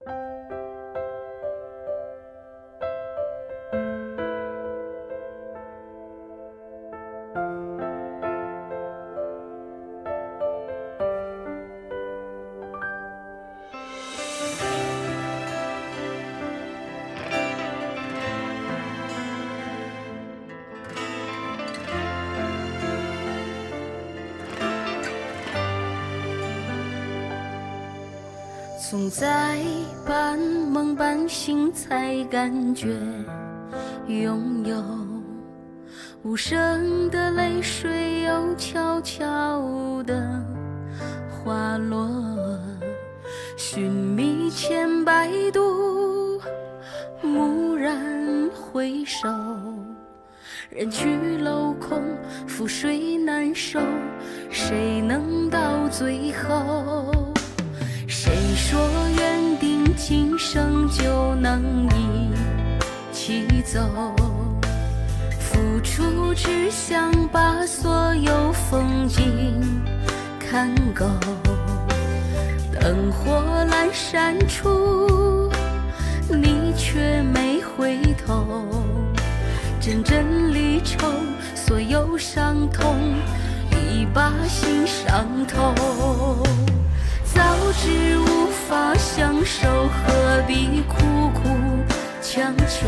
总在半梦半醒才感觉拥有，无声的泪水又悄悄地滑落，寻觅千百度，蓦然回首，人去楼空，覆水难收，谁能到最后？谁说缘定今生就能一起走？付出只想把所有风景看够，灯火阑珊处，你却没回头。阵阵离愁，所有伤痛已把心伤透。早知无法相守，何必苦苦强求？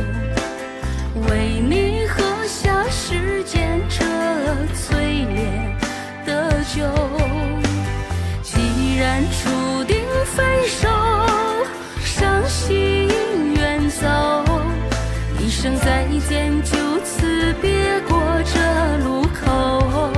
为你喝下世间这淬炼的酒。既然注定分手，伤心远走，一声再见，就此别过这路口。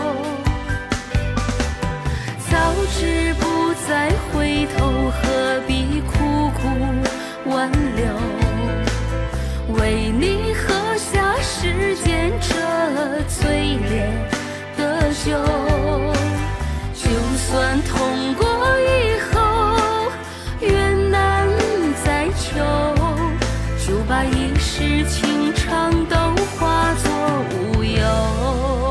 早知不再回头，何必苦苦挽留？为你喝下世间这淬炼的酒。就算痛过以后缘难再求，就把一世情长都化作乌有。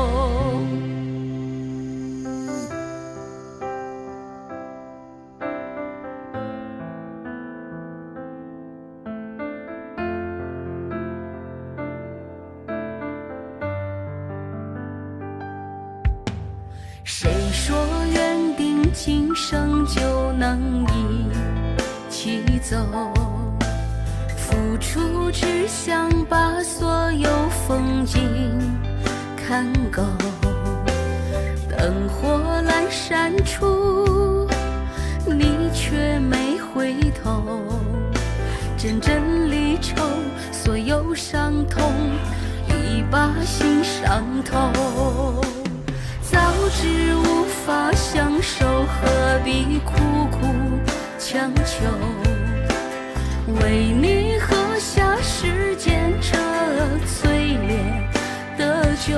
谁说缘定今生就能一起走？付出只想把所有风景看够，灯火阑珊处，你却没回头。阵阵离愁，所有伤痛已把心伤透。早知无法相守，何必苦苦强求？为你喝下世间这淬炼的酒。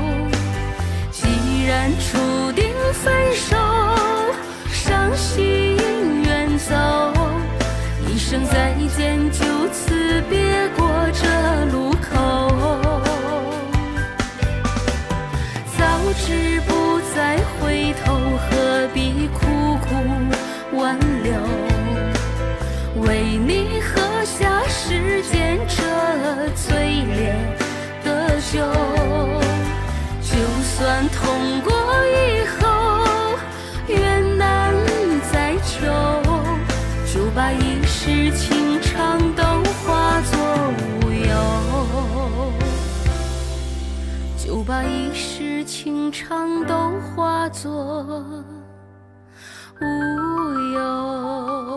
既然注定分手，伤心远走，一声再见，就此别过这路口。早知不再回头，何必苦苦挽留？为你喝下世间这淬炼的酒。就算痛过以后缘难再求，就把一世情长都化作乌有。就把一世情长都化作乌有。